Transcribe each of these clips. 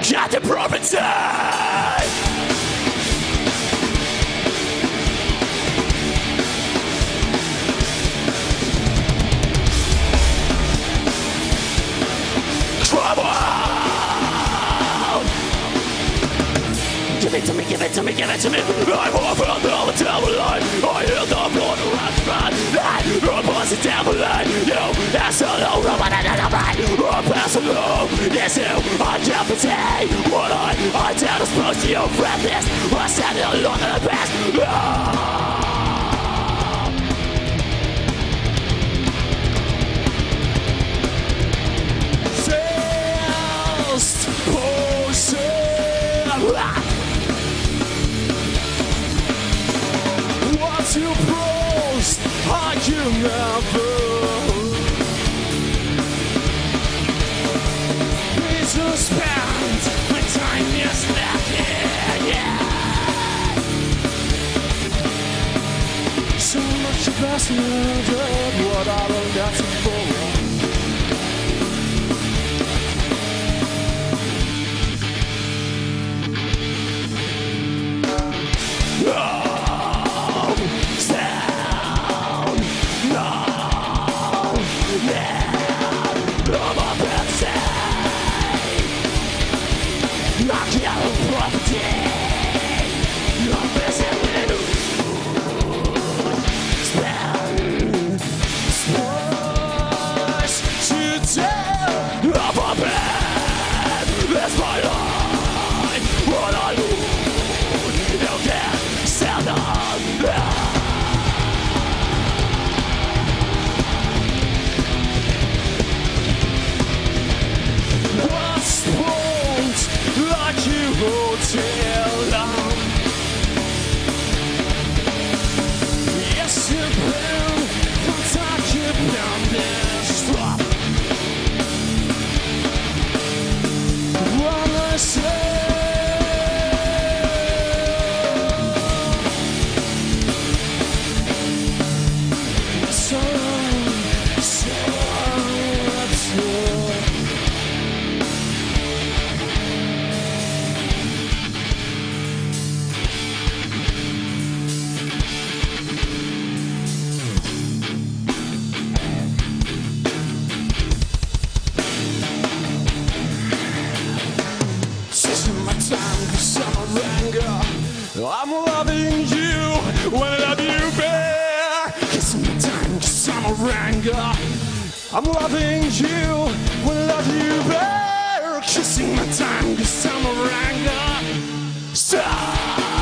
got the prophecy. Give it to me, give it to me, give it to me. I'm over all the devil line. I hear the blood rush back. I'm passing down the line. You, that's all over, but another right. I'm passing through. Yes, you, I can't pretend. What I tell is supposed to your friend this. I stand alone in the past. To pros, I can never be to spend my time is left here, yeah. So much of us murdered what I learned at for. Yes, you will, but I keep down this drop. What I say. I'm loving you when I love you back. Kissing my time, cause I'm a ranger. I'm loving you when I love you back. Kissing my time, cause I'm a ranger. Stop.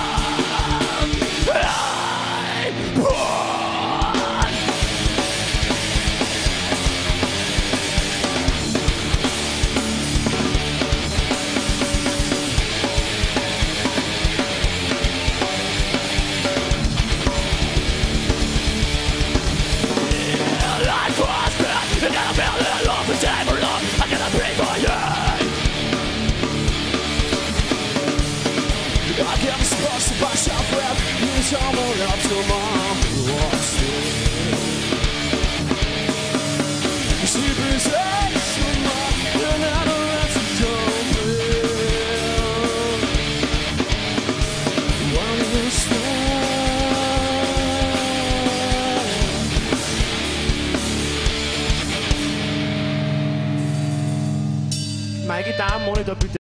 I can't be supposed to buy self-rep. You someone up tomorrow. Sleep is you're not a Meine Damen, ohne da bitte.